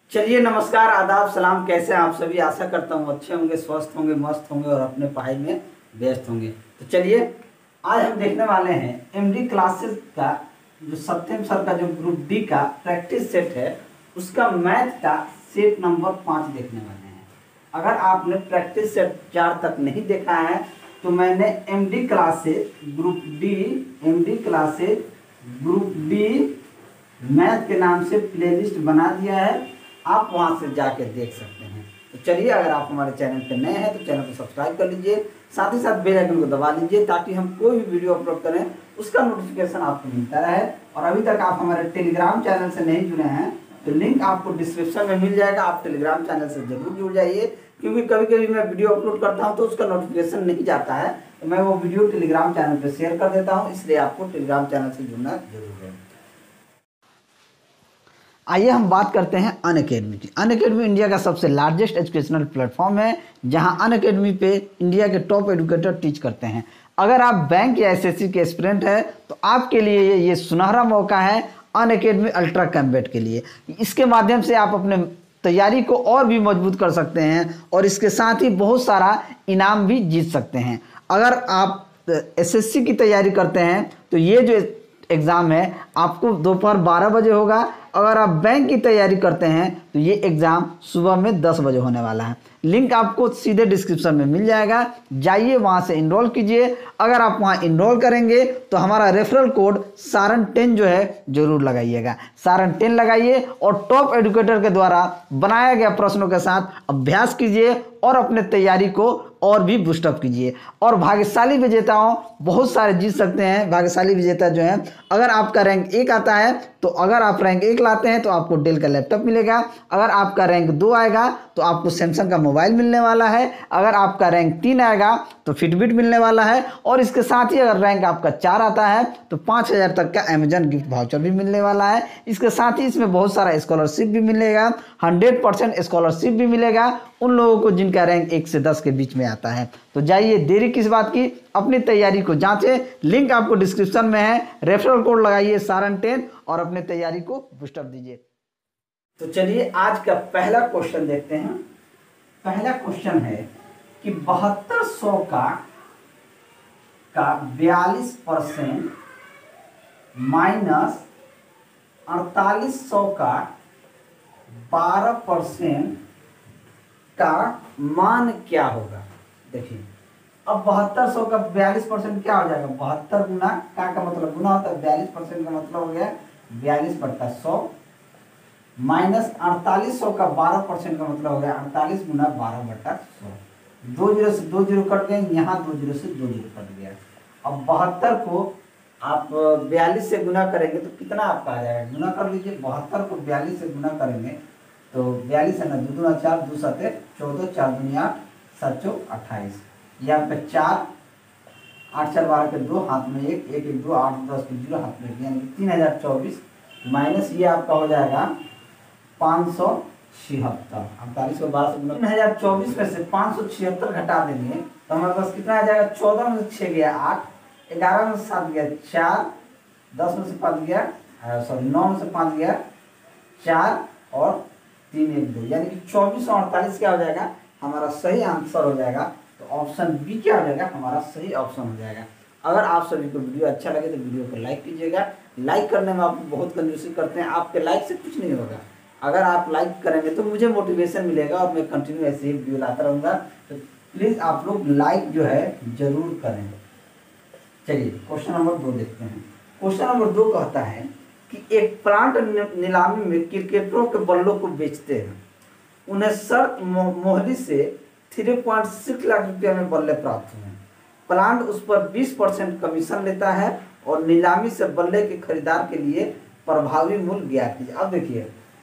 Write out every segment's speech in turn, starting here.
चलिए, नमस्कार, आदाब, सलाम। कैसे हैं आप सभी? आशा करता हूँ अच्छे होंगे, स्वस्थ होंगे, मस्त होंगे और अपने पढ़ाई में व्यस्त होंगे। तो चलिए, आज हम देखने वाले हैं एमडी क्लासेस का जो सत्यम सर का जो ग्रुप डी का प्रैक्टिस सेट है, उसका मैथ का सेट नंबर 5 देखने वाले हैं। अगर आपने प्रैक्टिस सेट 4 तक नहीं देखा है तो मैंने MD classes group D math के नाम से प्लेलिस्ट बना दिया है, आप वहां से जाके देख सकते हैं। तो चलिए, अगर आप हमारे चैनल पर नए हैं तो चैनल को सब्सक्राइब कर लीजिए, साथ ही साथ बेल आइकन को दबा लीजिए ताकि हम कोई भी वीडियो अपलोड करें उसका नोटिफिकेशन आपको मिलता रहे। और अभी तक आप हमारे टेलीग्राम चैनल से नहीं जुड़े हैं तो लिंक आपको डिस्क्रिप्शन में मिल जाएगा, आप टेलीग्राम चैनल से जरूर जुड़ जाइए, क्योंकि कभी कभी मैं वीडियो अपलोड करता हूं तो उसका नोटिफिकेशन नहीं जाता है, तो मैं वो वीडियो टेलीग्राम चैनल पर शेयर कर देता हूँ, इसलिए आपको टेलीग्राम चैनल से जुड़ना जरूर है। आइए हम बात करते हैं अनअकैडमी की। अनअकैडमी इंडिया का सबसे लार्जेस्ट एजुकेशनल प्लेटफॉर्म है, जहां अनअकैडमी पे इंडिया के टॉप एजुकेटर टीच करते हैं। अगर आप बैंक या एसएससी के एस्पिरेंट हैं तो आपके लिए ये सुनहरा मौका है अनअकैडमी अल्ट्रा कैम्बेट के लिए। इसके माध्यम से आप अपने तैयारी को और भी मजबूत कर सकते हैं और इसके साथ ही बहुत सारा इनाम भी जीत सकते हैं। अगर आप एसएससी की तैयारी करते हैं तो ये जो एग्ज़ाम है आपको दोपहर 12 बजे होगा। अगर आप बैंक की तैयारी करते हैं तो ये एग्ज़ाम सुबह में 10 बजे होने वाला है। लिंक आपको सीधे डिस्क्रिप्शन में मिल जाएगा, जाइए वहाँ से इनरोल कीजिए। अगर आप वहाँ इनरोल करेंगे तो हमारा रेफरल कोड सारन 10 जो है जरूर लगाइएगा। सारन 10 लगाइए और टॉप एजुकेटर के द्वारा बनाया गया प्रश्नों के साथ अभ्यास कीजिए और अपने तैयारी को और भी बूस्टअप कीजिए। और भाग्यशाली विजेताओं बहुत सारे जीत सकते हैं। भाग्यशाली विजेता जो हैं, अगर आपका रैंक 1 आता है तो अगर आप रैंक 1 लाते हैं तो आपको डेल का लैपटॉप मिलेगा। अगर आपका रैंक 2 आएगा तो आपको सैमसंग का मोबाइल मिलने वाला है। अगर आपका रैंक 3 आएगा तो फिटबिट मिलने वाला है। और इसके साथ ही अगर रैंक आपका 4 आता है तो 5,000 तक का अमेजन गिफ्ट वाउचर भी मिलने वाला है। इसके साथ ही इसमें बहुत सारा स्कॉलरशिप भी मिलेगा, 100% स्कॉलरशिप भी मिलेगा उन लोगों को जिनका रैंक 1 से 10 के बीच में आता है। तो जाइए, देरी किस बात की, अपनी तैयारी को जांचें। लिंक आपको डिस्क्रिप्शन में है, रेफरल कोड लगाइए सारन 10 और अपने तैयारी को बूस्टअप दीजिए। तो चलिए, आज का पहला क्वेश्चन देखते हैं। पहला क्वेश्चन है कि 7200 का 42% माइनस 4800 का 12% का मान क्या होगा। देखिए, अब 7200 का 42% क्या हो जाएगा? 72 गुना का मतलब गुना होता है, 42% का मतलब हो गया 42/100 माइनस 4800 का 12% का मतलब हो गया 48 गुना 12/100। 2 जीरो से 2 जीरो कट गए, यहाँ 2 जीरो से 2 जीरो कट गया। अब 72 को आप 42 से गुना करेंगे तो कितना आपका आ जाएगा? गुना कर लीजिए। 72 को 42 से गुना करेंगे तो 42 है ना, 2 दूना 4, 2 7 14, 4 दूनी 8, 7 चौक 28। ये आपका 4, 8 4 12 के 2, हाथ में 1, 1 1 2, 8 10 के 0, हाथ में 1, यानी 3024 माइनस ये आपका हो जाएगा 576। 48 को 12 से गुना 3024 में से 576 घटा देंगे तो हमारे पास कितना आ जाएगा? 14 में से 6 गया 8, 11 में से 7 गया 4, 10 में से 5 गया 9 में से 5 गया 4 और 3 1 2, यानी कि 2448 क्या हो जाएगा? हमारा सही आंसर हो जाएगा। तो ऑप्शन बी क्या हो जाएगा? हमारा सही ऑप्शन हो जाएगा। अगर आप सभी को वीडियो अच्छा लगे तो वीडियो को लाइक कीजिएगा। लाइक करने में आप बहुत कंजूसी करते हैं, आपके लाइक से कुछ नहीं होगा। अगर आप लाइक करेंगे तो मुझे मोटिवेशन मिलेगा और मैं कंटिन्यू ऐसे ही वीडियो लाता रहूँगा। तो प्लीज़ आप लोग लाइक जो है जरूर करें। चलिए, क्वेश्चन नंबर 2 देखते हैं। क्वेश्चन नंबर 2 कहता है कि एक प्लांट नीलामी में क्रिकेटरों के बल्लों को बेचते हैं, उन्हें शर्त मोहरी से 3.6 लाख रुपये में बल्ले प्राप्त हुए। प्लांट उस पर 20% कमीशन लेता है और नीलामी से बल्ले के खरीदार के लिए प्रभावी मूल्य ज्ञात कीजिए। अब देखिए,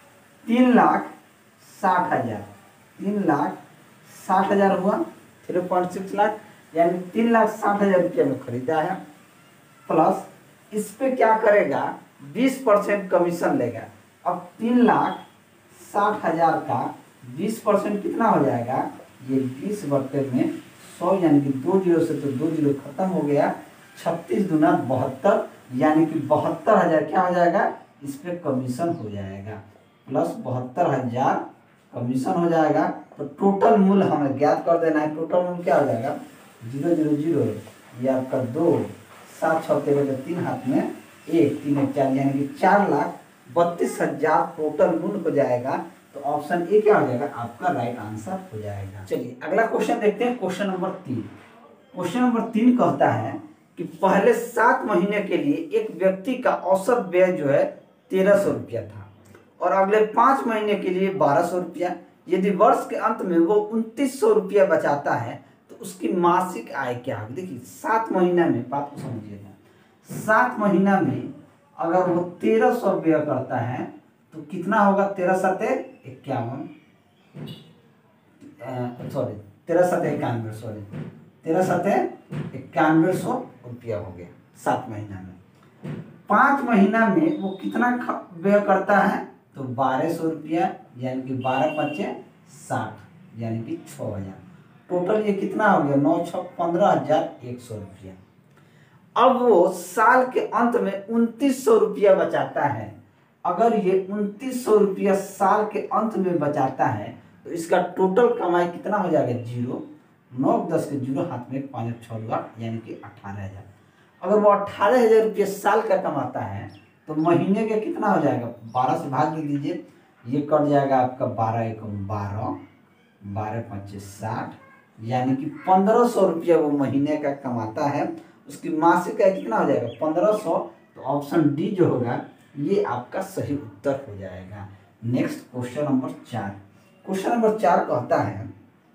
3,60,000 3,60,000 हुआ, 3.6 लाख यानी 3,60,000 रुपये में खरीदा है, प्लस इस पे क्या करेगा? 20% कमीशन लेगा। अब 3,60,000 का 20% कितना हो जाएगा? ये 20/100, यानी कि 2 जीरो से तो 2 जीरो खत्म हो गया, 36 दूना 72, यानी कि 72,000 क्या हो जाएगा? इस पे कमीशन हो जाएगा। प्लस 72,000 कमीशन हो जाएगा। तो टोटल मूल्य हमें ज्ञात कर देना है। टोटल मूल्य क्या हो जाएगा 000, ये आपका 2, 7 6 13 3 हाथ में 1 3 1 4 यानी कि 4,32,000 टोटल मूल्य हो जाएगा। तो ऑप्शन ए क्या हो जाएगा आपका राइट आंसर हो जाएगा। चलिए अगला क्वेश्चन देखते हैं, क्वेश्चन नंबर 3। क्वेश्चन नंबर 3 कहता है कि पहले 7 महीने के लिए एक व्यक्ति का औसत व्यय जो है 1300 रुपया था और अगले 5 महीने के लिए 1200 रुपया। यदि वर्ष के अंत में वो 2900 रुपया बचाता है तो उसकी मासिक आय क्या होगी। देखिए 7 महीना में, बात को समझिएगा, 7 महीना में अगर वो 1300 व्यय करता है तो कितना होगा, 13 7 51, सॉरी 13 7 91, सॉरी 13 7 9100 रुपया हो गया 7 महीना में। 5 महीना में वो कितना व्यय करता है तो 1200 रुपया, यानी कि 12 5 60, यानी कि 6000। टोटल ये कितना हो गया 9 6 15,100 रुपया। अब वो साल के अंत में 2900 रुपया बचाता है। अगर ये 2900 रुपया साल के अंत में बचाता है तो इसका टोटल कमाई कितना हो जाएगा 0, 9 10 के 0 हाथ में 5 6 8, यानी कि 18,000। अगर वो 18,000 रुपये साल का कमाता है तो महीने का कितना हो जाएगा, 12 से भाग दीजिए, ये कट जाएगा आपका 12 1 12, 12 5 60, यानी कि 1500 रुपया वो महीने का कमाता है। उसकी मासिक आय कितना हो जाएगा 1500। तो ऑप्शन डी जो होगा ये आपका सही उत्तर हो जाएगा। Next question number 4। Question number 4 कहता है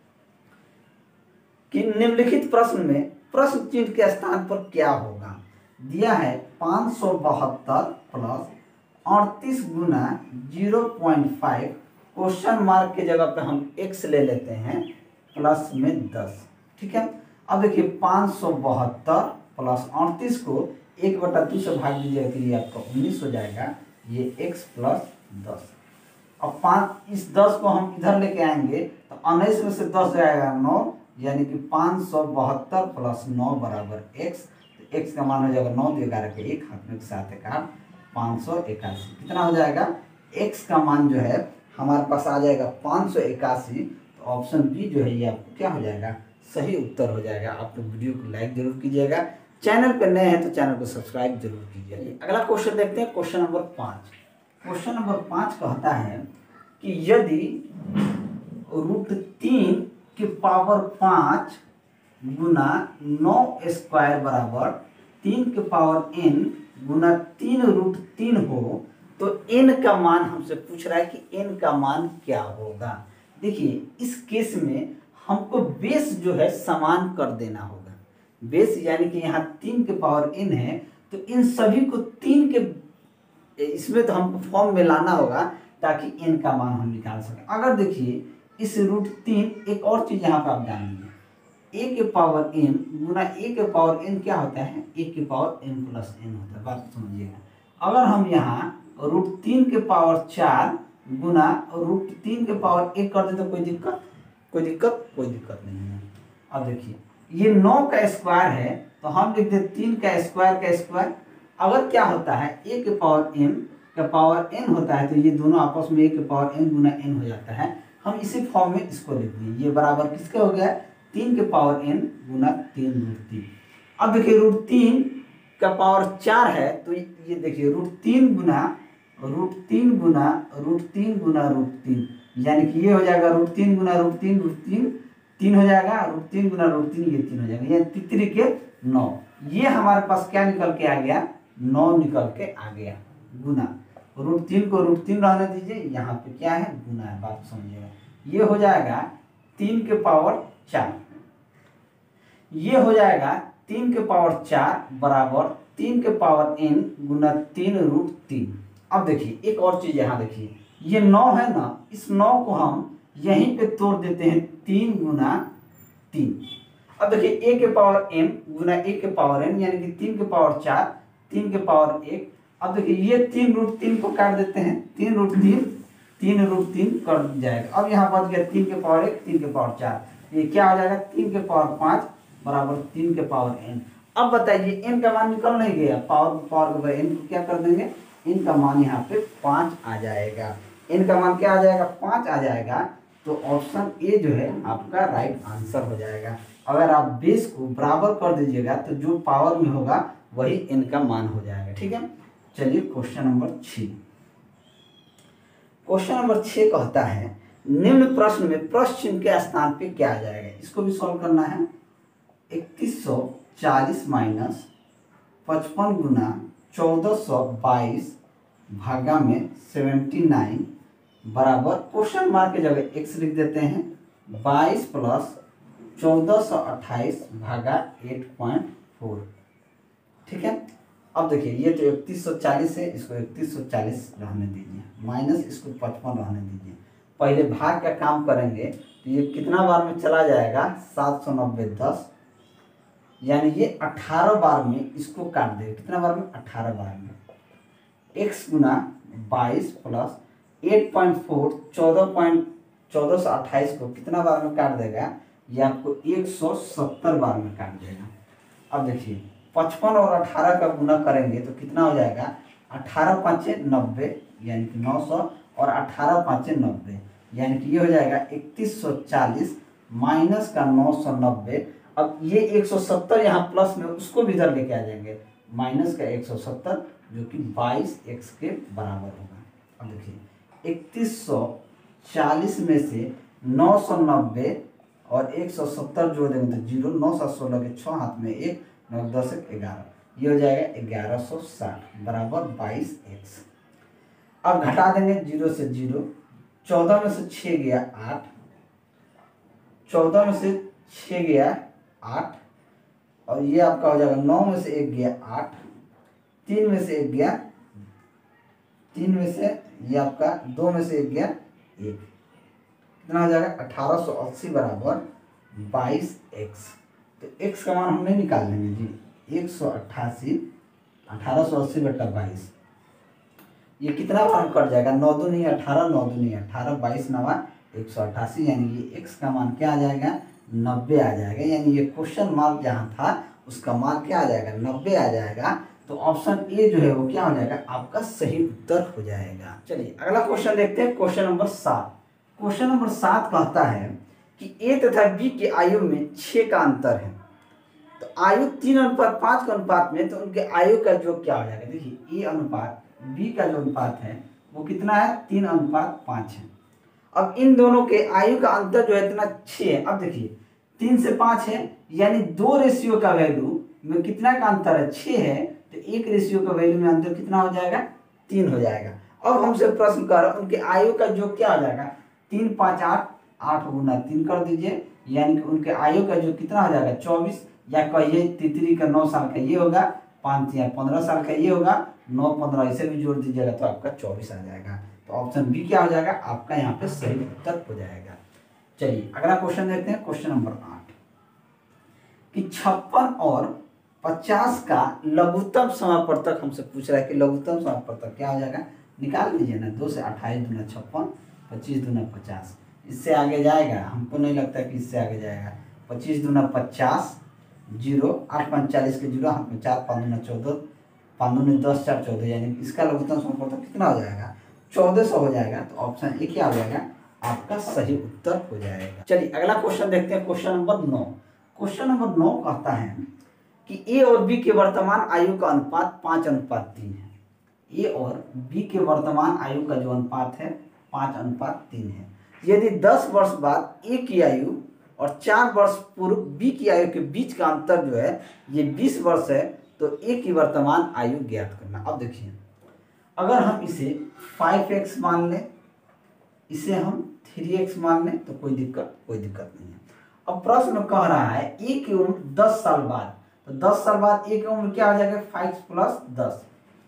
कि निम्नलिखित प्रश्न में प्रश्न चिन्ह के स्थान पर क्या होगा। दिया है 572 प्लस 38 गुना 0.5, क्वेश्चन मार्क की जगह पे हम x ले लेते हैं, प्लस में 10। ठीक है, अब देखिए 572 प्लस 38 को 1/2 से भाग दीजिएगा तो ये आपका 19 हो जाएगा, ये x प्लस 10। अब 5 इस 10 को हम इधर लेके आएंगे तो 19 में से 10 जाएगा 9, यानी कि 572 प्लस 9 बराबर x। तो x का मान हो जाएगा 9 2 11 के 1 हाथ में 7 1 8, 581। कितना हो जाएगा x का मान जो है हमारे पास आ जाएगा 581। तो ऑप्शन बी जो है ये आपको क्या हो जाएगा सही उत्तर हो जाएगा। आप लोग वीडियो को लाइक जरूर कीजिएगा, चैनल पर नए हैं तो चैनल को सब्सक्राइब जरूर कीजिएगा। अगला क्वेश्चन देखते हैं, क्वेश्चन नंबर 5। क्वेश्चन नंबर 5 कहता है कि यदि √3 की पावर 5 गुना 9 स्क्वायर बराबर 3 के पावर n गुना 3√3 हो तो n का मान हमसे पूछ रहा है कि n का मान क्या होगा। देखिए इस केस में हमको बेस जो है समान कर देना होगा। बेस यानी कि यहाँ 3 के पावर n है तो इन सभी को 3 के इसमें तो हमको फॉर्म में लाना होगा ताकि n का मान हम निकाल सकें। अगर देखिए इस √3 एक और चीज यहाँ पर आप जानेंगे, a के पावर n गुना a के पावर n क्या होता है, a के पावर n प्लस n होता है। बात समझिएगा। अगर हम यहाँ √3 के पावर 4 गुना √3 के पावर 1 कर दे तो कोई दिक्कत नहीं है। अब देखिए ये 9 का स्क्वायर है तो हम लिख दें 3 का स्क्वायर। अगर क्या होता है a के पावर m का पावर n होता है तो ये दोनों आपस में a के पावर n गुना n हो जाता है। हम इसी फॉर्म में इसको लिख दिए, ये बराबर किसके हो गया 3 के पावर n गुना 3√3। अब देखिए √3 का पावर 4 है तो ये देखिए √3 गुना √3, यानी कि ये हो जाएगा √3 गुना √3 3 हो जाएगा, √3 गुना √3 ये 3 हो जाएगा, ये 3 के 9। ये हमारे पास क्या निकल के आ गया 9 निकल के आ गया गुना √3 को √3 रहने दीजिए, यहाँ पे क्या है गुना है। बात समझिएगा, ये हो जाएगा 3 के पावर 4, ये हो जाएगा 3 के पावर 4 बराबर 3 के पावर n गुना 3√3। अब देखिए एक और चीज यहाँ देखिए, ये 9 है ना, इस 9 को हम यहीं पे तोड़ देते हैं 3 गुना 3। अब देखिए a के पावर m गुना a के पावर n यानी कि 3 के पावर 4 3 के पावर 1। अब देखिए ये 3√3 को काट देते हैं, 3√3 कट जाएगा। अब यहाँ बच गया 3 के पावर 1 3 के पावर 4, ये क्या हो जाएगा 3 के पावर 5 बराबर 3 के पावर n। अब बताइए n का मान निकल नहीं गया, पावर के ऊपर n को क्या कर देंगे, n का मान यहाँ पे 5 आ जाएगा। n का मान क्या आ जाएगा 5 आ जाएगा, तो ऑप्शन ए जो है आपका राइट आंसर हो जाएगा। अगर आप बेस को बराबर कर दीजिएगा तो जो पावर में होगा वही n का मान हो जाएगा। ठीक है, चलिए क्वेश्चन नंबर 6। क्वेश्चन नंबर 6 कहता है निम्न प्रश्न में प्रश्न चिन्ह के स्थान पे क्या आ जाएगा। इसको भी सॉल्व करना है। 3140 माइनस 55 गुना 1422 भागा में 79 बराबर क्वेश्चन मार्क की जगह x लिख देते हैं 22 प्लस 1428 भागा 8.4। ठीक है, अब देखिए ये तो 3140 है, इसको 3140 रहने दीजिए, माइनस इसको 55 रहने दीजिए। पहले भाग का काम करेंगे तो ये कितना बार में चला जाएगा 790 10, यानी ये 18 बार में इसको काट देगा। कितना बार में 18 बार में। x गुना 22 प्लस 8.4 1428 को कितना बार में काट देगा, ये आपको 170 बार में काट देगा। अब देखिए 55 और 18 का गुना करेंगे तो कितना हो जाएगा 18 5 90 यानी कि 900 और 18 5 90 यानी कि ये हो जाएगा 3140 माइनस का 990। अब ये 170 यहाँ प्लस में उसको भी इधर लेके आ जाएंगे, माइनस का 170 जो कि 22x के बराबर होगा। अब देखिए 3140 में से 990 और 170 जोड़ देंगे तो 0, 9 7 16 के 6 हाथ में 1, 9 10 11, ये हो जाएगा 1160 बराबर 22x। अब घटा देंगे 0 से 0, 14 में से 6 गया 8, 14 में से 6 गया 8 और ये आपका हो जाएगा 9 में से 1 गया 8, 3 में से 1 गया 3 में से ये आपका 2 में से 1 गया 1, कितना हो जाएगा 1880 बराबर 22x। तो x का मान हम नहीं निकाल लेंगे जी, 188 1880 बटा 22, ये कितना बार कट जाएगा 9 दूनी 18 9 दूनी 18 22 नवा 188, यानी ये x का मान क्या आ जाएगा 90 आ जाएगा। यानी ये क्वेश्चन मार्क जहाँ था उसका मान क्या आ जाएगा 90 आ जाएगा। तो ऑप्शन ए जो है वो क्या हो जाएगा आपका सही उत्तर हो जाएगा। चलिए अगला क्वेश्चन देखते हैं, क्वेश्चन नंबर 7। क्वेश्चन नंबर 7 कहता है कि ए तथा बी के आयु में 6 का अंतर है, तो आयु 3:5 के अनुपात में, तो उनके आयु का जो क्या हो जाएगा। देखिए ए अनुपात बी का जो अनुपात है वो कितना है 3:5 है। अब इन दोनों के आयु का अंतर जो है इतना 6 है। अब देखिए 3 से 5 है यानी 2 रेशियो का वैल्यू में कितना का अंतर है 6 है, तो 1 रेशियो का वैल्यू में अंतर कितना हो जाएगा 3 हो जाएगा। अब हमसे प्रश्न कर रहा है उनके आयु का जो क्या हो जाएगा 3 5 8, 8 गुना 3 कर दीजिए, यानी कि उनके आयु का जो कितना हो जाएगा 24, या कहिए तितली का 9 साल का ये होगा, 5 या 15 साल का ये होगा, 9 15 इसे भी जोड़ दीजिएगा तो आपका 24 आ जाएगा। तो ऑप्शन बी क्या हो जाएगा आपका यहाँ पे सही उत्तर हो जाएगा। चलिए अगला क्वेश्चन देखते हैं, क्वेश्चन नंबर 8 कि 56 और 50 का लघुत्तम समापवर्तक हमसे पूछ रहा है कि लघुत्तम समापवर्तक क्या हो जाएगा, निकाल लीजिए ना। 2 से 28 दूना 56, 25 दूना 50, इससे आगे जाएगा हमको नहीं लगता कि इससे आगे जाएगा। 25 दूना 50, 0 8 5 40 के 0 हाथ में 4 5 दूना 14, 5 दूनी 10 4 14, यानी इसका लघुत्तम समापवर्तक कितना हो जाएगा 1400 हो जाएगा। तो ऑप्शन ए क्या हो जाएगा आपका सही उत्तर हो जाएगा। चलिए अगला क्वेश्चन देखते हैं, क्वेश्चन नंबर 9। क्वेश्चन नंबर 9 कहता है कि ए और बी के वर्तमान आयु का अनुपात 5:3 है। ए और बी के वर्तमान आयु का जो अनुपात है 5:3 है। यदि 10 वर्ष बाद ए की आयु और 4 वर्ष पूर्व बी की आयु के बीच का अंतर जो है ये 20 वर्ष है, तो ए की वर्तमान आयु ज्ञात करना। अब देखिए अगर हम इसे 5x मान लें, इसे हम 3x मान लें तो कोई दिक्कत नहीं है। अब प्रश्न कह रहा है ए की उम्र 10 साल बाद, तो 10 साल बाद ए की उम्र क्या हो जाएगा 5 + 10,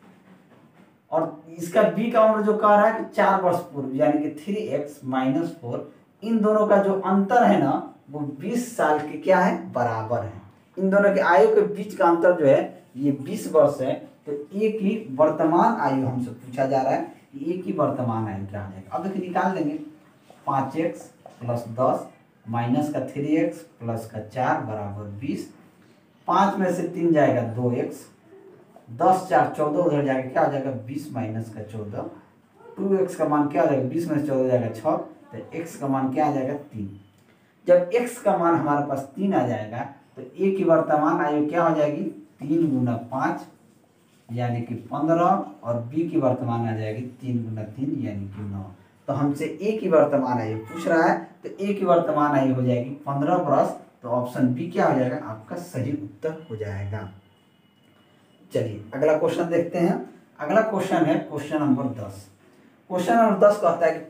और इसका बी का उम्र जो कह रहा है कि 4 वर्ष पूर्व यानी कि 3x - 4, इन दोनों का जो अंतर है ना वो 20 साल के क्या है बराबर है। इन दोनों के आयु के बीच का अंतर जो है ये 20 वर्ष है। तो ए की वर्तमान आयु हमसे पूछा जा रहा है कि ए की वर्तमान आयु क्या हो जाएगा। अब देखिए निकाल लेंगे 5x + 10 माइनस का 3x प्लस का 4 बराबर 20, 5 में से 3 जाएगा 2x, 10 4 14 उधर जाके क्या हो जाएगा 20 - का 14, 2x का मान क्या आ जाएगा, 20 में से 14 जाएगा 6, तो x का मान क्या आ जाएगा 3। जब x का मान हमारे पास 3 आ जाएगा तो a की वर्तमान आयु क्या हो जाएगी, 3 गुना 5 यानी कि 15, और b की वर्तमान आ जाएगी 3 गुना 3 यानी कि 9। तो हमसे a की वर्तमान आयु पूछ रहा है, तो a की वर्तमान आयु हो जाएगी 15 वर्ष, तो ऑप्शन बी क्या हो जाएगा, आपका सही उत्तर हो जाएगा। चलिए अगला क्वेश्चन देखते हैं। अगला क्वेश्चन है क्वेश्चन नंबर 10। क्वेश्चन नंबर 10 कहता है कि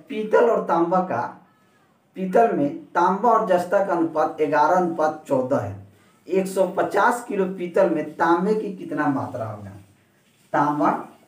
पीतल में तांबा और जस्ता का अनुपात 11:14 है। 150 किलो पीतल में तांबे की कितना मात्रा होगा। तांबा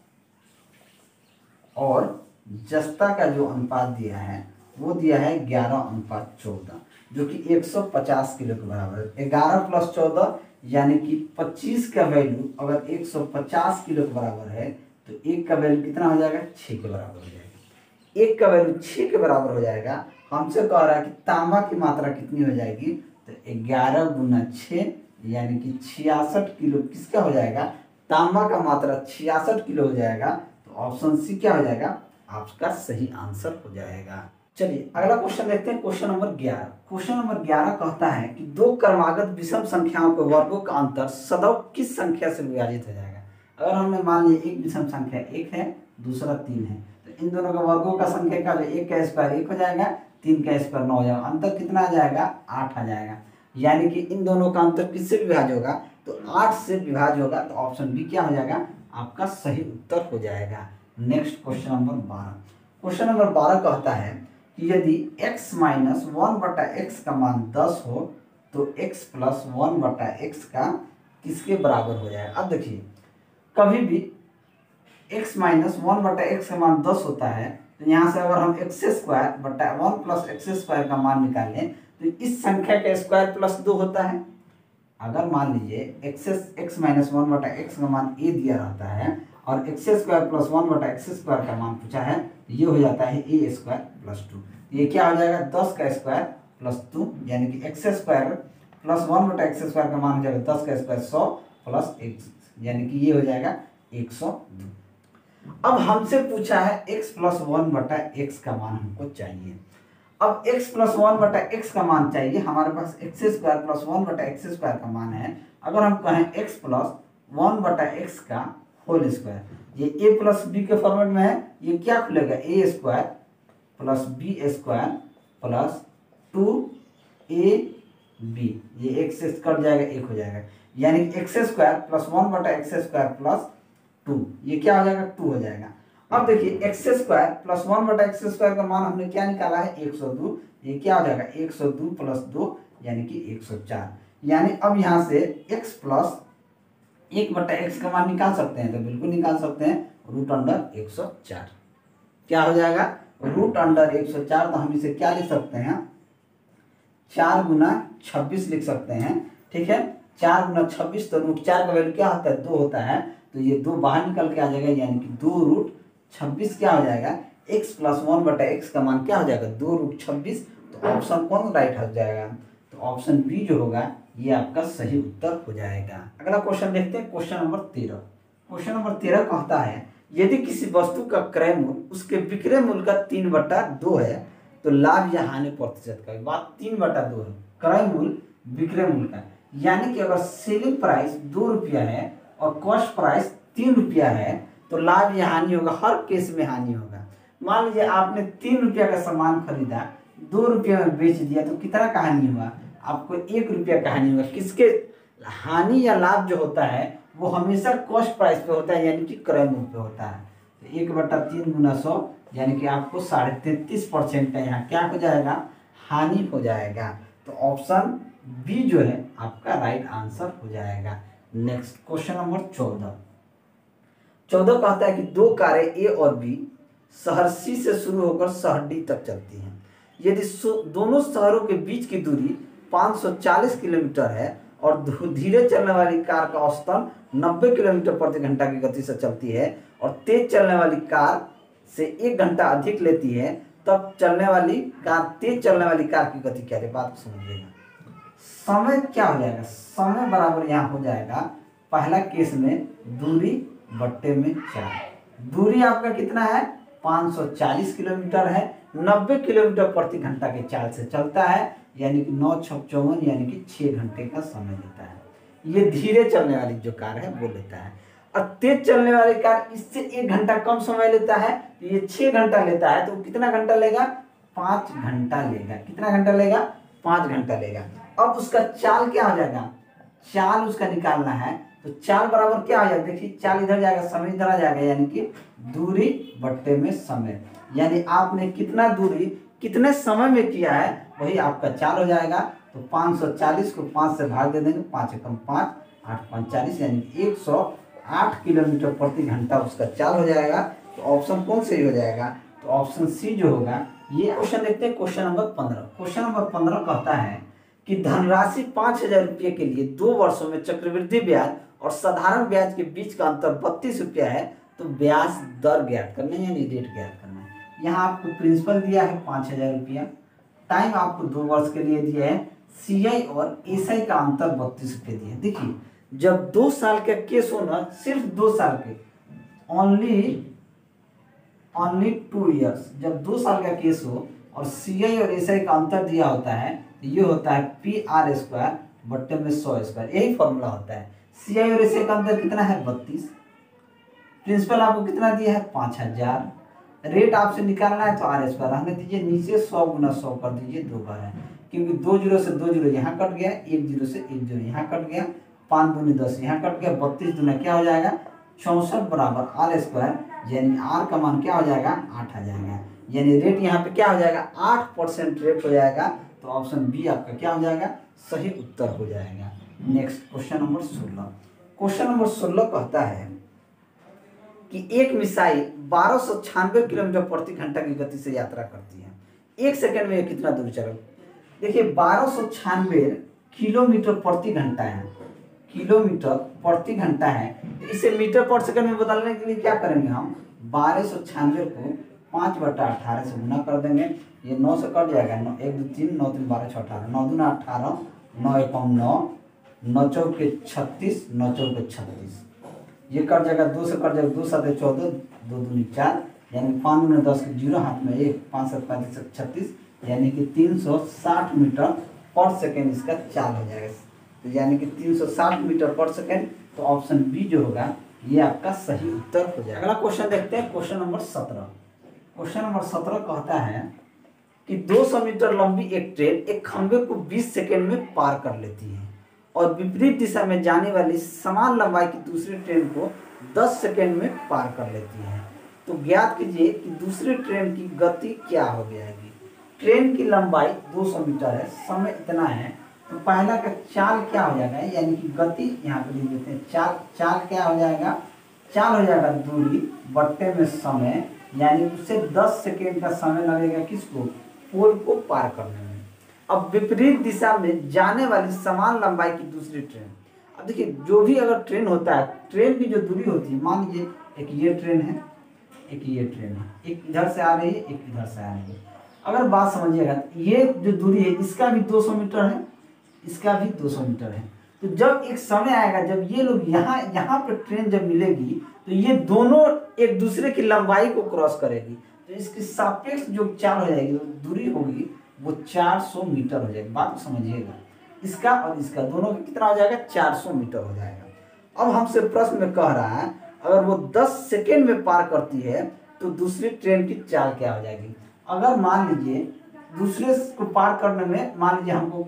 और जस्ता का जो अनुपात दिया है वो दिया है 11:14, जो कि 150 किलो के बराबर है। 11 + 14 यानी कि 25 का वैल्यू अगर 150 किलो के बराबर है तो 1 का वैल्यू कितना हो जाएगा, 6 के बराबर हो जाएगा। 1 का वैल्यू 6 के बराबर हो जाएगा। हमसे कह रहा है कि तांबा की मात्रा कितनी हो जाएगी, तो 11 × 6 यानी कि 66 किलो किसका हो जाएगा, तांबा का मात्रा 66 किलो हो जाएगा। तो ऑप्शन सी क्या हो जाएगा, आपका सही आंसर हो जाएगा। चलिए अगला क्वेश्चन देखते हैं, क्वेश्चन नंबर 11। क्वेश्चन नंबर 11 कहता है कि दो क्रमागत विषम संख्याओं के वर्गों का अंतर सदैव किस संख्या से विभाजित हो जाएगा। अगर हमने मान लिया एक विषम संख्या 1 है, दूसरा 3 है, तो इन दोनों का वर्गों का संख्या का जो 1 का स्क्वायर 1 हो जाएगा, 3 का स्क्वायर 9 हो जाएगा, अंतर कितना आ जाएगा, 8 आ जाएगा। यानी कि इन दोनों का अंतर किससे विभाज्य होगा, तो 8 से विभाज्य होगा। तो ऑप्शन बी क्या हो जाएगा, आपका सही उत्तर हो जाएगा। Next question number 12। Question number 12 कहता है कि यदि x - 1/x का मान 10 हो तो x + 1/x का किसके बराबर हो जाएगा। अब देखिए कभी भी x - 1/x का मान 10 होता है, तो यहाँ से अगर हम x² बटा 1 + x² का मान निकालें तो इस संख्या का स्क्वायर +2 होता है। अगर मान लीजिए x - 1/x का मान a दिया रहता है और x² + 1/x² का मान पूछा है, ये हो जाता है a² + 2। ये क्या हो जाएगा, 10 का स्क्वायर +2 यानी कि x² + 1/x² का मान हो जाएगा 10 का स्क्वायर 100 + x यानी कि ये हो जाएगा 102। अब हमसे पूछा है x + 1/x का मान हमको चाहिए। अब x + 1/x का मान चाहिए, हमारे पास x² + 1/x² का मान है। अगर हम कहें x + 1/x का होल स्क्वायर, ये a + b के फॉर्मेट में है, ये क्या खुलेगा, a² + b² + 2ab, ये x से कट जाएगा 1 हो जाएगा, यानी x² + 1/x² + 2, ये क्या हो जाएगा, 2 हो जाएगा। अब देखिए x² + 1/x² का मान हमने क्या निकाला है, 102, ये क्या हो जाएगा 102 + 2 यानी कि 104। यानी अब यहाँ से x + 1/x का मान निकाल सकते हैं, तो बिल्कुल निकाल सकते हैं, √104 क्या हो जाएगा, √104। तो हम इसे क्या लिख सकते हैं, 4 × 26 लिख सकते हैं। ठीक है, 4 × 26, तो √4 का वैल्यू क्या होता है, 2 होता है, तो ये 2 बाहर निकल के आ जाएगा, यानी कि 2√26 क्या हो जाएगा, x + 1/x का मान क्या हो जाएगा, 2√26। तो ऑप्शन कौन राइट हो जाएगा, तो ऑप्शन बी जो होगा ये आपका सही उत्तर हो जाएगा। अगला क्वेश्चन देखते हैं, क्वेश्चन नंबर 13। क्वेश्चन नंबर 13 कहता है यदि किसी वस्तु का क्रय मूल्य उसके विक्रय मूल्य का 3/2 है तो लाभ या हानि प्रतिशत का, बात 3/2 है, क्रय मूल्य विक्रय मूल्य का, यानी कि अगर सेलिंग प्राइस 2 रुपया है और कॉस्ट प्राइस 3 रुपया है तो लाभ या हानि होगा, हर केस में हानि होगा। मान लीजिए आपने 3 रुपया का सामान खरीदा, 2 रुपया में बेच दिया, तो कितना का हानि हुआ, आपको 1 रुपया का हानि हुआ। किसके हानि या लाभ जो होता है वो हमेशा कॉस्ट प्राइस पे होता है, यानी कि क्रय मूल्य पे होता है। तो 1/3 × 100 यानी कि आपको 33.5% का यहाँ क्या हो जाएगा, हानि हो जाएगा। तो ऑप्शन बी जो है आपका राइट आंसर हो जाएगा। नेक्स्ट क्वेश्चन नंबर 14 कहता है कि 2 कारें ए और बी शहर सी से शुरू होकर शहर डी तक चलती हैं। यदि दोनों शहरों के बीच की दूरी 540 किलोमीटर है और धीरे चलने वाली कार का औसतन 90 किलोमीटर प्रति घंटा की गति से चलती है और तेज चलने वाली कार से 1 घंटा अधिक लेती है, तब तेज चलने वाली कार की गति क्या है, बात को समझिएगा। समय क्या हो जाएगा, समय बराबर यहाँ हो जाएगा, पहला केस में दूरी बट्टे में 4, दूरी आपका कितना है 540 किलोमीटर है। 90 किलोमीटर प्रति घंटा के चाल से चलता है, यानी कि 9×6 = 54, यानी कि 6 घंटे का समय लेता है। ये धीरे चलने वाली जो कार है वो लेता है। और तेज चलने वाली कार इससे 1 घंटा कम समय लेता है, तो ये 6 घंटा लेता है, तो कितना घंटा लेगा? 5 घंटा लेगा। कितना घंटा लेगा? 5 घंटा लेगा। अब उसका चाल क्या हो जाएगा? चाल उसका निकालना है, तो चाल बराबर क्या हो जाएगा? देखिए चाल इधर जाएगा, समय इधर आ जाएगा, यानी कि दूरी बट्टे में समय, यानी आपने कितना दूरी कितने समय में किया है वही आपका चाल हो जाएगा। तो 540 को 5 से भाग दे देंगे, 5 × 5 = 8 × 5 = 40, यानी 108 किलोमीटर प्रति घंटा उसका चाल हो जाएगा। तो ऑप्शन कौन सही हो जाएगा? तो ऑप्शन सी जो होगा। ये क्वेश्चन देखते हैं, क्वेश्चन नंबर 15। क्वेश्चन नंबर 15 कहता है कि धनराशि 5000 रुपये के लिए 2 वर्षों में चक्रवृद्धि ब्याज और साधारण ब्याज के बीच का अंतर 32 रुपया है, तो ब्याज दर ज्ञात करना है, यानी रेट ज्ञात करना है। यहाँ आपको प्रिंसिपल दिया है 5000 रुपया, टाइम आपको 2 वर्ष के लिए दिया है, CI और SI का अंतर 32 रुपये दिए। देखिए जब 2 साल का केस हो ना, सिर्फ 2 साल के, ओनली 2 इयर्स, जब 2 साल का केस हो और CI और SI का अंतर दिया होता है, तो ये होता है PR² बट्टे में 100², यही फॉर्मूला होता है। CI और SI का अंतर कितना है? 32। प्रिंसिपल आपको कितना दिया है? 5000। रेट आपसे निकालना है तो R² रहने दीजिए, नीचे 100 × 100 कर दीजिए, 2 बार है, क्योंकि 2 0 से 2 0 यहाँ कट गया, 1 0 से 1 0 यहाँ कट गया, 5 दूनी 10 यहाँ कट गया, 32 दूना क्या हो जाएगा? 64 बराबर R², यानी R का मान क्या हो जाएगा? 8 आ जाएगा, यानी रेट यहाँ पे क्या हो जाएगा? 8% रेट हो जाएगा। तो ऑप्शन बी आपका क्या हो जाएगा? सही उत्तर हो जाएगा। Next question number 16। Question number 16 कहता है कि एक मिसाइल 1296 किलोमीटर प्रति घंटा की गति से यात्रा करती है, 1 सेकंड में कितना दूर चले? देखिए 1296 किलोमीटर प्रति घंटा है, किलोमीटर प्रति घंटा है, तो इसे मीटर पर सेकंड में बदलने के लिए क्या करेंगे हम? 1296 को 5/18 से गुना कर देंगे, ये 9 से कट जाएगा, 9 1 2 3 9 3 12 6 18, 9 दूना 18, 9 × 9, 9 चौके 36, 9 चौके 36, ये कट जाएगा, 2 से कट जाएगा, 2 7 14, 2 दूनी 4, यानी 5 दूनी 10 के 0 हाथ में 1, 5 7 35 36, यानी कि 360 मीटर पर सेकेंड इसका चाल हो जाएगा, तो यानी कि 360 मीटर पर सेकेंड। तो ऑप्शन बी जो होगा ये आपका सही उत्तर हो जाएगा। अगला क्वेश्चन देखते हैं, क्वेश्चन नंबर 17। क्वेश्चन नंबर 17 कहता है कि 200 मीटर लंबी एक ट्रेन एक खंभे को 20 सेकेंड में पार कर लेती है और विपरीत दिशा में जाने वाली समान लंबाई की दूसरी ट्रेन को 10 सेकेंड में पार कर लेती है। तो ज्ञात कीजिए कि दूसरी ट्रेन की गति क्या हो जाएगी। ट्रेन की लंबाई 200 मीटर है, समय इतना है, तो पहला का चाल क्या हो जाएगा, यानी कि गति यहाँ पे लिख देते हैं। चाल क्या हो जाएगा? चाल हो जाएगा दूरी बट्टे में समय, यानी उससे 10 सेकेंड का समय लगेगा किसको? पोल को पार करने में। अब विपरीत दिशा में जाने वाली समान लंबाई की दूसरी ट्रेन, अब देखिए जो भी अगर ट्रेन होता है, ट्रेन की जो दूरी होती है, मान लीजिए एक ये ट्रेन है, एक ये ट्रेन है, एक इधर से आ रही है, एक इधर से आ रही है। अगर बात समझिएगा, ये जो दूरी है इसका भी 200 मीटर है, इसका भी 200 मीटर है। तो जब एक समय आएगा जब ये लोग यहाँ पर ट्रेन जब मिलेगी तो ये दोनों एक दूसरे की लंबाई को क्रॉस करेगी, तो इसकी सापेक्ष जो चाल हो जाएगी, दूरी होगी वो 400 मीटर हो जाएगी। बात को समझिएगा, इसका और इसका दोनों का कितना हो जाएगा? 400 मीटर हो जाएगा। अब हमसे प्रश्न में कह रहा है अगर वो 10 सेकेंड में पार करती है तो दूसरी ट्रेन की चाल क्या हो जाएगी। अगर मान लीजिए दूसरे को पार करने में मान लीजिए हमको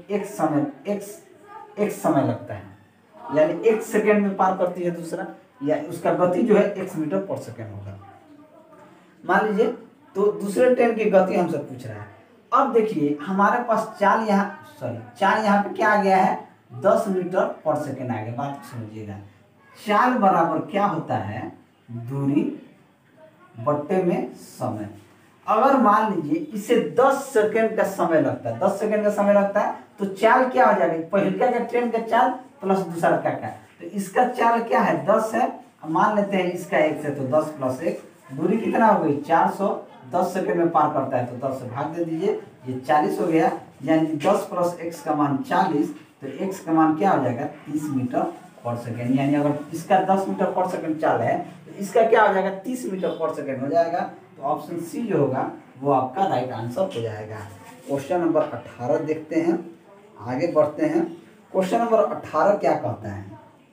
एक समय लगता है, यानी 1 सेकेंड में पार करती है दूसरा, या उसका गति जो है 1 मीटर पर सेकेंड होगा मान लीजिए। तो दूसरे ट्रेन की गति हमसे पूछ रहा है। अब देखिए हमारे पास चाल यहाँ पे क्या आ गया है? 10 मीटर पर सेकेंड आ गया। बात समझिएगा, चाल बराबर क्या होता है? दूरी बट्टे में समय। अगर मान लीजिए इसे 10 सेकेंड का समय लगता है, 10 सेकेंड का समय लगता है, तो चाल क्या हो जाएगा? पहले का ट्रेन का चाल प्लस दूसरा का, तो इसका चाल क्या है? 10 है, मान लेते हैं इसका 1 से, तो 10 + 1, दूरी कितना हो गई? 400। 10 सेकेंड में पार करता है तो 10 से भाग दे दीजिए, ये 40 हो गया, यानी 10 + x का मान 40, तो x का मान क्या हो जाएगा? 30 मीटर पर सेकेंड, यानी अगर इसका 10 मीटर पर सेकेंड चाल है तो इसका क्या हो जाएगा 30 मीटर पर सेकेंड हो जाएगा। तो ऑप्शन सी जो होगा वो आपका राइट आंसर हो जाएगा। क्वेश्चन नंबर 18 देखते हैं, आगे बढ़ते हैं। क्वेश्चन नंबर 18 क्या कहता है?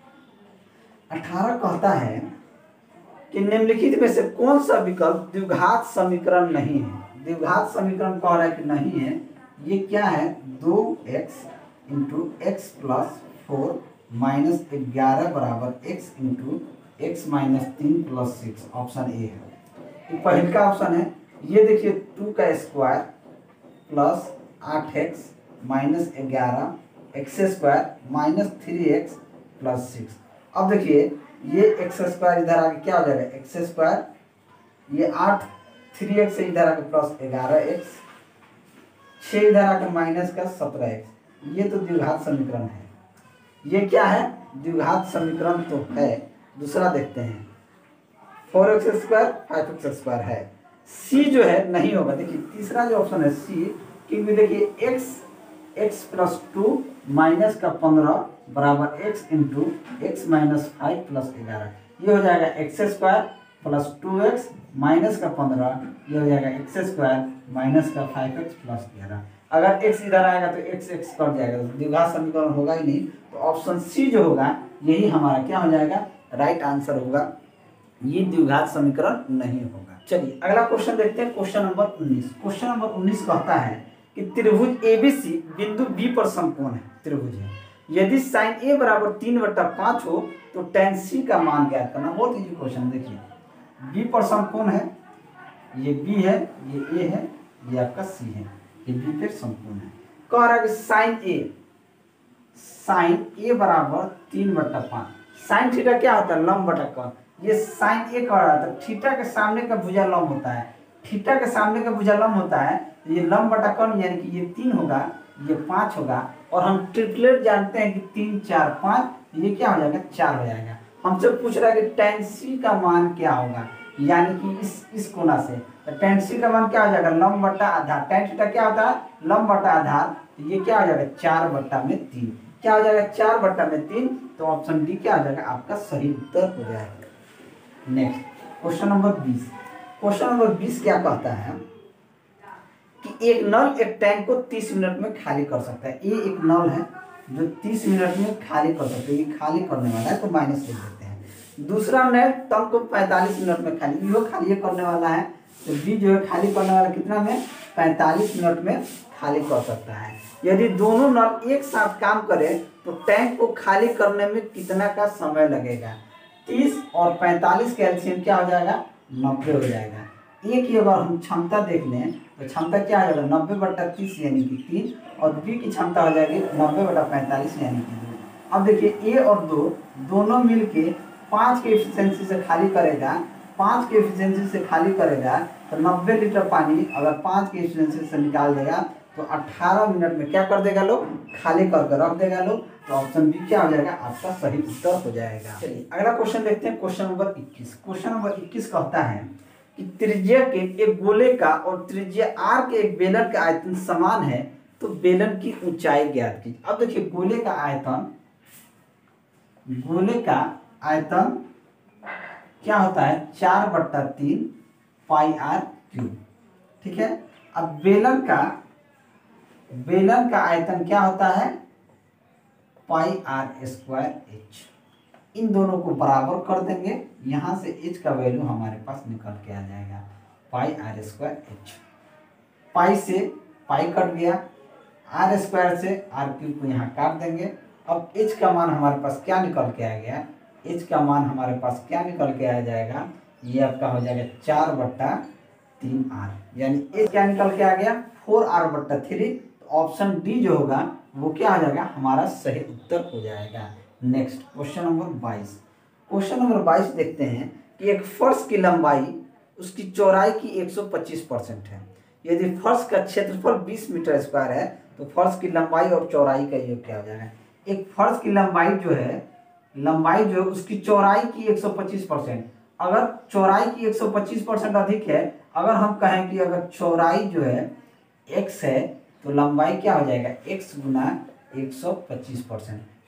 18 कहता है कि निम्नलिखित में से कौन सा विकल्प द्विघात समीकरण नहीं है? द्विघात समीकरण कह रहा है कि नहीं है। ये क्या है? 2x into x plus 4 minus 11 बराबर x into x minus 3 plus 6, option A है। पहले का ऑप्शन है, ये देखिए 2 का square plus 8x minus 11 x square minus 3x plus 6। अब देखिए ये एक्स स्क्वायर इधर आके क्या हो जाएगा एक्स स्क्वायर, ये 8 3x से इधर आके प्लस 11x, 6 इधर आके माइनस का 17x। ये तो द्विघात समीकरण है। ये क्या है? द्विघात समीकरण तो है। दूसरा देखते हैं, 4x स्क्वायर 5x स्क्वायर है। सी जो है नहीं होगा। देखिए तीसरा जो ऑप्शन है सी, क्योंकि देखिए x प्लस 2 माइनस का 15 बराबर x into x minus 5 plus 11, ये हो जाएगा x square plus 2x minus का 15, ये हो जाएगा एक्स स्क्वायर माइनस का 5x प्लस 11। अगर x इधर आएगा तो x कट जाएगा, तो द्विघात समीकरण होगा ही नहीं। तो ऑप्शन सी जो होगा यही हमारा क्या हो जाएगा? राइट आंसर होगा। ये द्विघात समीकरण नहीं होगा। चलिए अगला क्वेश्चन देखते हैं, क्वेश्चन नंबर 19। क्वेश्चन नंबर 19 कहता है कि त्रिभुज एबीसी बिंदु बी पर समकोण है, त्रिभुज है। यदि साइन ए बराबर 3/5 हो तो tan सी का मान ज्ञात करना। बहुत इजी क्वेश्चन। देखिए बी पर समकोण है, ये बी है, ये ए है, ये आपका सी है, ये बी पर समकोण है। कह रहा है कि साइन ए बराबर 3/5। साइन थीटा क्या होता है? लंब बटा कोण। ये साइन ए कह रहा था, थीटा के सामने का भुजा लंब होता है, थीटा के सामने का भुजा लंब होता है, तो ये लंब बटा कोण यानी कि ये 3 होगा, ये 5 होगा। और हम ट्रिपलेट जानते हैं कि 3 4 5, ये क्या हो जाएगा? 4 हो जाएगा। हमसे पूछ रहा है कि tan सी का मान क्या होगा, यानी कि इस कोना से। तो tan सी का मान क्या हो जाएगा? लंब बटा आधार। tan थीटा क्या होता है? लंब बटा आधार। तो ये क्या हो जाएगा? 4/3। क्या हो जाएगा? 4/3। तो ऑप्शन डी क्या हो जाएगा? आपका सही उत्तर हो जाएगा। Next question number 20। Question number 20 क्या कहता है कि एक नल एक टैंक को 30 मिनट में खाली कर सकता है। ये एक नल है जो 30 मिनट में खाली कर सकते हैं, ये खाली करने वाला है तो माइनस लिख देते हैं। दूसरा नल टैंक को 45 मिनट में खाली, यो खाली करने वाला है, तो बी जो है खाली करने वाला कितना में? 45 मिनट में खाली कर सकता है। यदि दोनों नल एक साथ काम करें तो टैंक को खाली करने में कितना का समय लगेगा? 30 और 45 का एलसीएम क्या हो जाएगा? 90 हो जाएगा। एक ही अगर हम क्षमता देख लें तो क्षमता क्या आ जाएगा? 90/30 यानी कि 3, और बी की क्षमता हो जाएगी 90/45 यानी कि 2। अब देखिए ए और 2 दोनों मिलके 5 के एफिशिएंसी से खाली करेगा, 5 के एफिशिएंसी से खाली करेगा तो 90 लीटर पानी अगर 5 के एफिशिएंसी से निकाल देगा तो 18 मिनट में क्या कर देगा लोग? खाली करके रख देगा लोग। तो ऑप्शन बी क्या हो जाएगा? आपका सही उत्तर हो जाएगा। चलिए अगला क्वेश्चन देखते हैं, क्वेश्चन नंबर 21। क्वेश्चन नंबर 21 कहता है कि त्रिज्या के एक गोले का और त्रिज्या आर के एक बेलन का आयतन समान है तो बेलन की ऊंचाई ज्ञात कीजिए। अब देखिए गोले का आयतन क्या होता है? 4/3 पाई आर क्यूब। ठीक है। अब बेलन का आयतन क्या होता है? Pi r square h. इन दोनों को बराबर कर देंगे, यहाँ से एच का वैल्यू हमारे पास निकल के आ जाएगा pi r square h. Pi से पाई कट गया, आर स्क्वायर से आर क्यूब को यहाँ काट देंगे। अब एच का मान हमारे पास क्या निकल के आ गया? एच का मान हमारे पास क्या निकल के आ जाएगा? ये आपका हो जाएगा 4/3 आर, यानी एच क्या निकल के आ गया? 4r/3। ऑप्शन डी जो होगा वो क्या हो जाएगा? हमारा सही उत्तर हो जाएगा। Next question number 22। Question number 22 देखते हैं कि एक फर्श की लंबाई उसकी चौड़ाई की 125% है। यदि फर्श का क्षेत्रफल 20 मीटर स्क्वायर है तो फर्श की लंबाई और चौड़ाई का योग क्या हो जाएगा? एक फर्श की लंबाई जो है उसकी चौड़ाई की 125%। अगर चौड़ाई की 125% अधिक है, अगर हम कहें कि अगर चौड़ाई जो है x है तो लंबाई क्या हो जाएगा? x गुना 125%।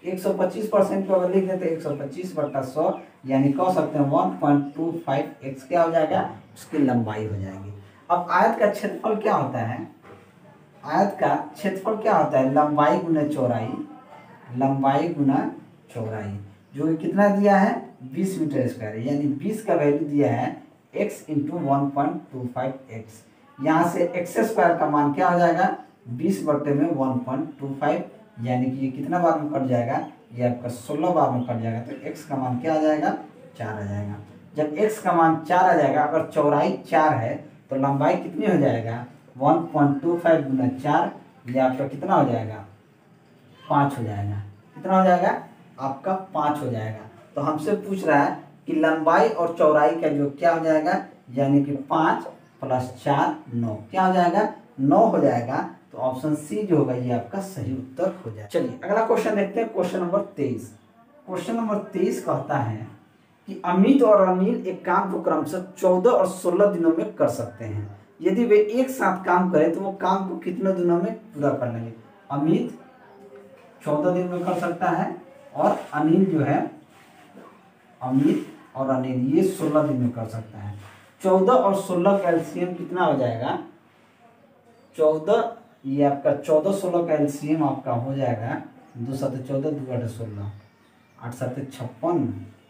125% को अगर लिख देते 125/100, यानी कह सकते हैं 1.25x क्या हो जाएगा, उसकी लंबाई हो जाएगी। अब आयत का क्षेत्रफल क्या होता है, आयत का क्षेत्रफल क्या होता है, लंबाई गुना चौड़ाई, लंबाई गुना चौड़ाई, जो कि कितना दिया है 20 मीटर स्क्वायर, यानी 20 का वैल्यू दिया है x × 1.25x। यहाँ से एक्स स्क्वायर का मान क्या हो जाएगा 20/1.25, यानी कि ये कितना बार में कट जाएगा, ये आपका 16 बार में कट जाएगा, तो x का मान क्या आ जाएगा 4 आ जाएगा। जब x का मान 4 आ जाएगा, अगर चौड़ाई 4 है तो लंबाई कितनी हो जाएगा 1.25 गुना 4, ये आपका कितना हो जाएगा 5 हो जाएगा। कितना हो जाएगा आपका 5 हो जाएगा। तो हमसे पूछ रहा है कि लंबाई और चौड़ाई का जो क्या हो जाएगा, यानी कि 5 + 4 9, क्या हो जाएगा 9 हो जाएगा। तो ऑप्शन सी जो होगा ये आपका सही उत्तर हो जाएगा। चलिए अगला क्वेश्चन देखते हैं, क्वेश्चन नंबर 23। क्वेश्चन नंबर 23 कहता है कि अमित और अनिल एक काम को क्रमशः 14 और 16 दिनों में कर सकते हैं। यदि वे एक साथ काम करें तो वो काम को कितने दिनों में पूरा कर लेंगे। अमित 14 दिन में कर सकता है और अनिल जो है, अमित और अनिल ये 16 दिन में कर सकता है। 14 और 16 का एलसीएम कितना हो जाएगा 14, ये आपका 14 16 का एलसीएम आपका हो जाएगा 2 7 14 2 8 16 8 7 56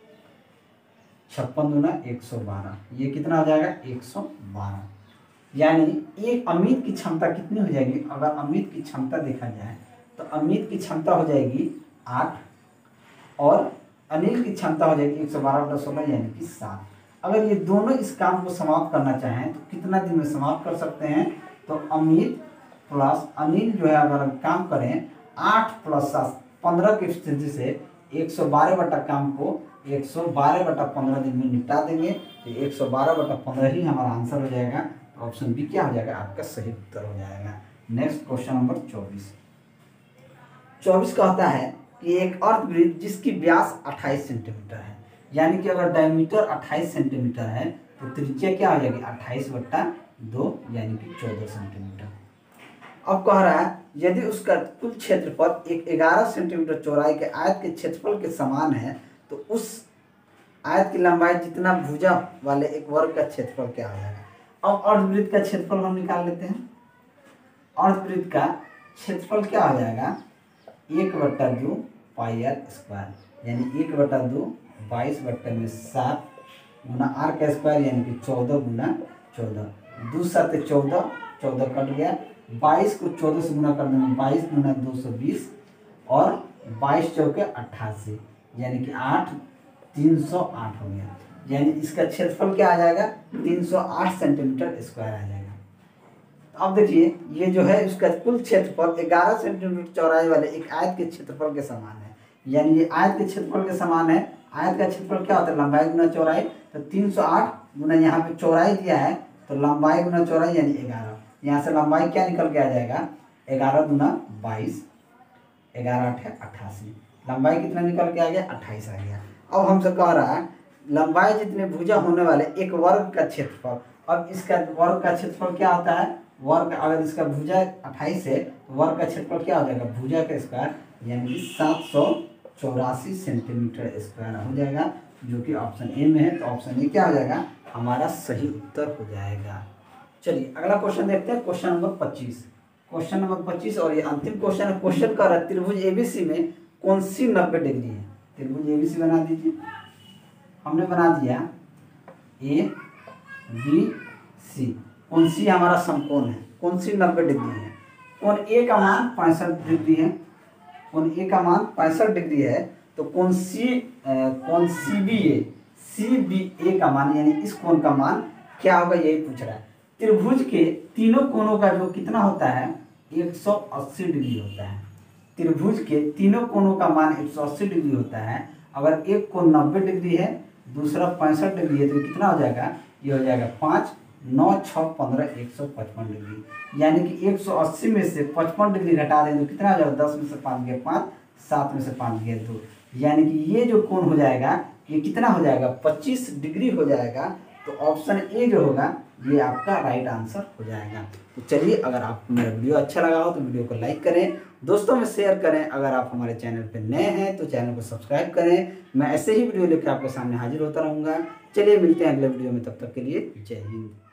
56 दूना 112, ये कितना हो जाएगा 112। यानी एक अमित की क्षमता कितनी हो जाएगी, अगर अमित की क्षमता देखा जाए तो अमित की क्षमता हो जाएगी 8 और अनिल की क्षमता हो जाएगी 112/16 यानी कि 7। अगर ये दोनों इस काम को समाप्त करना चाहें तो कितना दिन में समाप्त कर सकते हैं, तो अमित प्लस अनिल जो है अगर काम करें 8 + 7 15 की स्थिति से 112 काम को 112/15 दिन में निपटा देंगे। तो 112/15 ही हमारा आंसर हो जाएगा। ऑप्शन बी क्या हो जाएगा आपका सही उत्तर हो जाएगा। नेक्स्ट क्वेश्चन नंबर 24 कहता है कि एक अर्धवृत्त जिसकी व्यास 28 सेंटीमीटर है, यानी कि अगर डायमीटर 28 सेंटीमीटर है तो त्रिज्या क्या हो जाएगी 28/2 यानी कि 14 सेंटीमीटर। अब कह रहा है यदि उसका कुल क्षेत्रफल एक 11 सेंटीमीटर चौड़ाई के आयत के क्षेत्रफल के समान है तो उस आयत की लंबाई जितना भुजा वाले एक वर्ग का क्षेत्रफल क्या हो जाएगा। अब अर्धवृत्त का क्षेत्रफल हम निकाल लेते हैं। अर्धवृत्त का क्षेत्रफल क्या हो जाएगा 1/2 πr², यानी 1/2 22/7 गुना r का स्क्वायर, यानी कि 14 गुना 14, 2 7 14 14 कट गया, 22 को 14 से गुना कर देंगे 22 गुना 220 और 22 चौके 88, यानी कि 8 308 हो गया। यानी इसका क्षेत्रफल क्या आ जाएगा 308 सेंटीमीटर स्क्वायर आ जाएगा। अब देखिए ये जो है उसका कुल क्षेत्रफल 11 सेंटीमीटर चौड़ाई वाले एक आयत के क्षेत्रफल के समान है, यानी ये आयत के क्षेत्रफल के समान है। आयत का क्षेत्रफल क्या होता है लंबाई गुना चौड़ाई, तो 308 गुना यहाँ पे चौड़ाई दिया है तो लंबाई गुना चौड़ाई यानी 11, यहाँ से लंबाई क्या निकल के आ जाएगा 11 दूना 22, 11 8 88, लंबाई कितना निकल के आ गया 28 आ गया। अब हमसे कह रहा है लंबाई जितने भुजा होने वाले एक वर्ग का क्षेत्रफल। अब इसका वर्ग का क्षेत्रफल क्या होता है, वर्ग अगर इसका भुजा 28 है तो वर्ग का क्षेत्रफल क्या हो जाएगा भुजा का स्क्वायर, यानी कि 784 सेंटीमीटर स्क्वायर हो जाएगा, जो कि ऑप्शन ए में है। तो ऑप्शन ए क्या हो जाएगा हमारा सही उत्तर हो जाएगा। चलिए अगला क्वेश्चन देखते हैं, क्वेश्चन नंबर 25। क्वेश्चन नंबर 25 और ये अंतिम क्वेश्चन है। क्वेश्चन कर रहा है त्रिभुज एबीसी में कौन सी 90 डिग्री है। त्रिभुज एबीसी बना दीजिए, हमने बना दिया ए बी सी। कौन सी हमारा समकोण है, कौन सी 90 डिग्री है। कोण ए का मान 65 डिग्री है, कोण ए का मान 65 डिग्री है। तो कोण सी बी ए का मान यानी इस कोण का मान क्या होगा यही पूछ रहा है। त्रिभुज के तीनों कोणों का जो कितना होता है 180 डिग्री होता है। त्रिभुज के तीनों कोणों का मान 180 डिग्री होता है। अगर एक कोण 90 डिग्री है दूसरा 65 डिग्री है तो कितना हो जाएगा, ये हो जाएगा 5 9 6 15 155 डिग्री। यानी कि 180 में से 55 डिग्री घटा दें तो कितना हो जाएगा 10 में से 5 गया 5, 7 में से 5 गया 2, यानी कि ये जो कोण हो जाएगा ये कितना हो जाएगा 25 डिग्री हो जाएगा। तो ऑप्शन ए जो होगा ये आपका राइट आंसर हो जाएगा। तो चलिए, अगर आपको मेरा वीडियो अच्छा लगा हो तो वीडियो को लाइक करें, दोस्तों में शेयर करें। अगर आप हमारे चैनल पर नए हैं तो चैनल को सब्सक्राइब करें। मैं ऐसे ही वीडियो लेकर आपके सामने हाजिर होता रहूँगा। चलिए मिलते हैं अगले वीडियो में, तब तक के लिए जय हिंद।